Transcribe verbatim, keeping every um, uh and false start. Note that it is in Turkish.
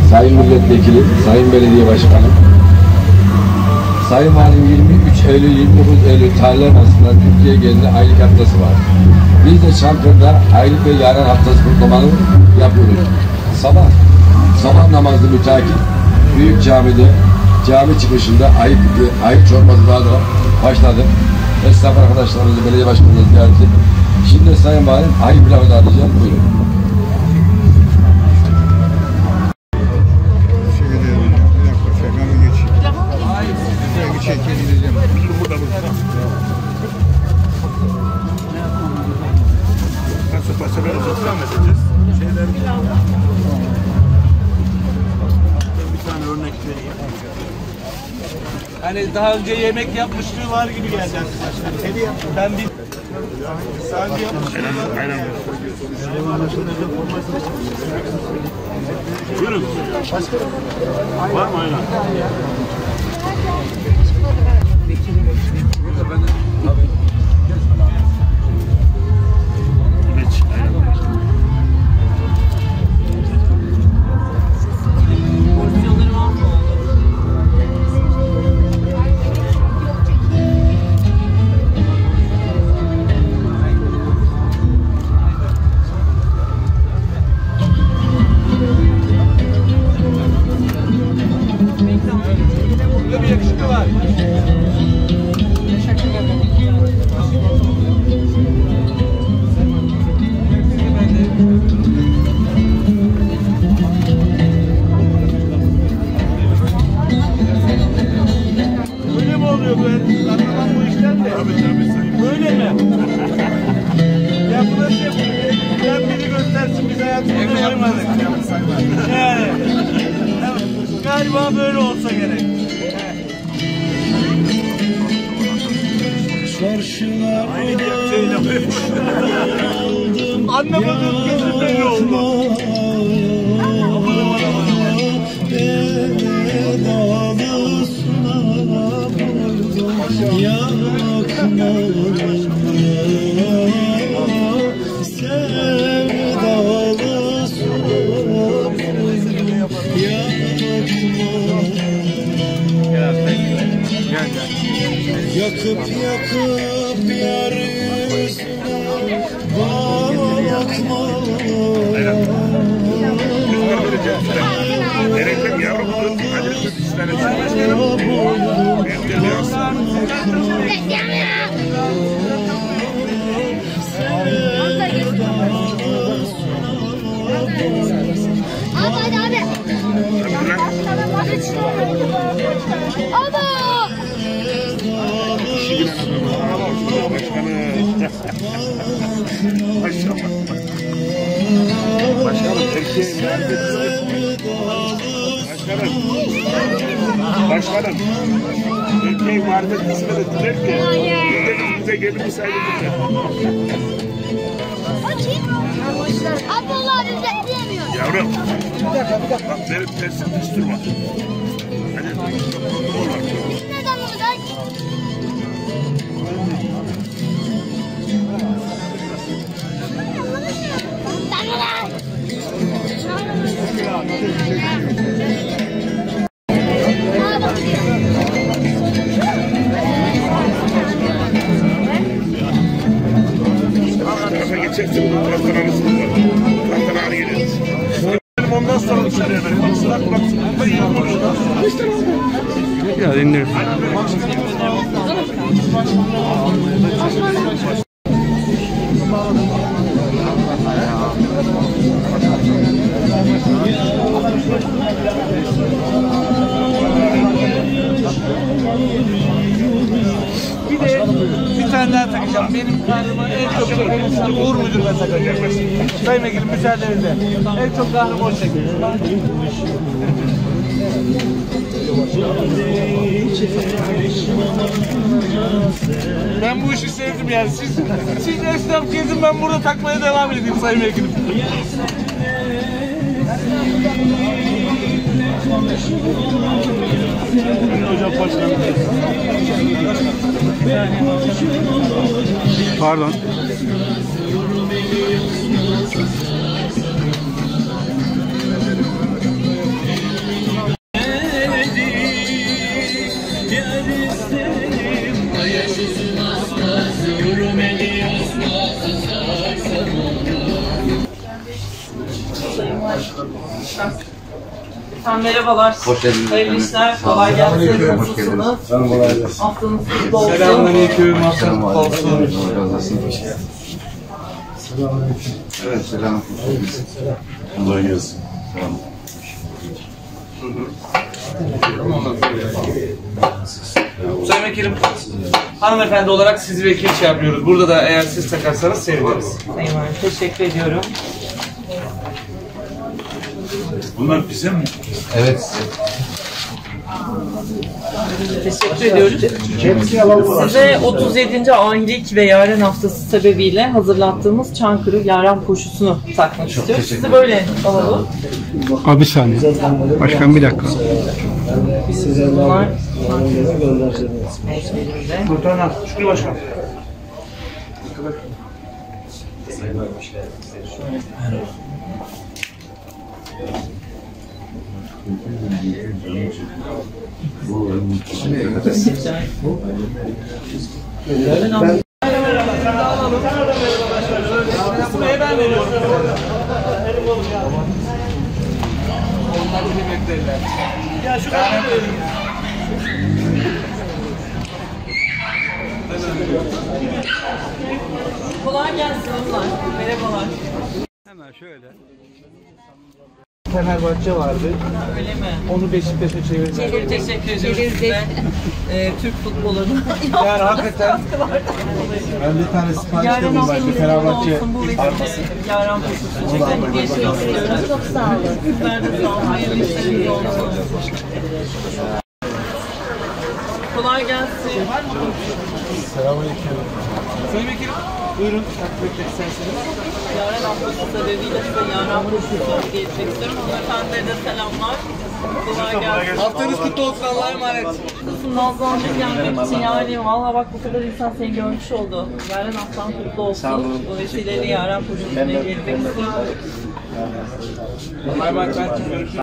Sayın Milletvekili, Sayın Belediye Başkanı, Sayın Valim yirmi üç Eylül yirmi dokuz Eylül tarihler arasında Türkiye genelinde aylık haftası var. Biz de Çankırı'da aylık ve yarın haftası kutlamalı yapıyoruz. Sabah, sabah namazı mütakip Büyük Cami'de, cami çıkışında ayıp, ayıp çorbası daha da başladı. Esnaf arkadaşlarımızı, belediye başkanımızı ziyaret ettik. Şimdi Sayın Valim ayıp pilavı dağıtacağım. Buyurun. Hani daha önce yemek yapmışlığı var gibi geldi. Ben bir daha önce yapmışlığı var. Aynen. Buyurun. Var mı aynen? Burada bir yakışıklı var. Böyle mi oluyor bu? Anlamam bu işten de. Tabii tabii. Böyle mi? Ya bu nasıl yapılıyor? Ben biri göstersin, biz hayatımızda koymadık. Yani. Galiba böyle olsa gerek. Anlamadığım kesin belli oldu. Yakıp yakıp yar yüzüne bakma. Gerekli yavrum hadi üstlerine Hadi hadi abi. Abi. Başkanım erkeğin Başkanım Başkanım erkeğin marifet kısmı dediler ki bize gelip bir saygı tutacak. Abi vallahi biz bekleyemiyoruz. Yavrum bak benim tersim düz durma. Hadi olur. Biz neden buradayız? Geçersin bu taraftan arasında. Taraftan ağrı geliriz. Ondan sonra dışarıya verin. Bak bak. Burada iyi konuşuyor. Ya dinliyorum. Bir de bir tane daha takacağım. Benim karnıma en çok çeken Uğur Müdür'le takacağım. Sayın Vekilim müsaadenizle. En çok karnım o çekiyor. Ben bu işi sevdim yani. Siz, siz esnaf gezin, ben burada takmaya devam edeyim Sayın Vekilim. Hocam başkanım. Pardon. Efendim merhabalar. Hoş geldiniz. Hayırlı işler. Kolay gelsin. Nasılsınız? Haftanız kutlu olsun. Selamünaleyküm. Evet, selam. Kolay gelsin. Selam. Sayın Vekilim, hanımefendi olarak sizi vekil şey yapıyoruz. Burada da eğer siz takarsanız seviniriz. Eyvallah. Teşekkür ediyorum. Bunlar bize mi? Evet. Teşekkür ediyoruz. Size otuz yedinci Ahilik ve Yaren Haftası sebebiyle hazırlattığımız Çankırı Yaren Koşusu'nu takmak istiyoruz. Sizi böyle alalım. Abi bir saniye. Başkan bir dakika. Bunlar Kurtaran, Şükrü Başkan. Buraya ben veriyorum. Onlar da beklerler. Ya şu kadar verin. kolay gelsin onlar. Merhabalar. Hemen şöyle. Fenerbahçe vardı. Öyle mi? Onu Beşiktaş'a çevirdiler. Çok teşekkür ediyoruz size. Ee, Türk futbolunu. Yani hakikaten ben bir tane sipariş Yarın de buradaydı. Fenerbahçe bu vesileyle Yaren Koşusu çeken geçmek istiyoruz. Çok sağ olun. Sizler de sağ olun. Hayırlı işleriniz olsun. Kolay gelsin. Selamünaleyküm. Sayın Vekilim, buyurun. Takip etmek isterseniz. Yaren Haftası sebebiyle size Yaren Koşusu'nu geçmek istiyorum. Hanımefendilere de selamlar. Kolay gelsin. Haftanız kutlu olsun. Allah'a emanet. Kızım nazlandık gelmek için yani. Valla bak bu kadar insan seni görmüş oldu. Yaren haftan kutlu olsun. Bu vesileyle Yaren Koşusu'na gelmek istiyorum. Allah'a emanet. Ben görüşürüz.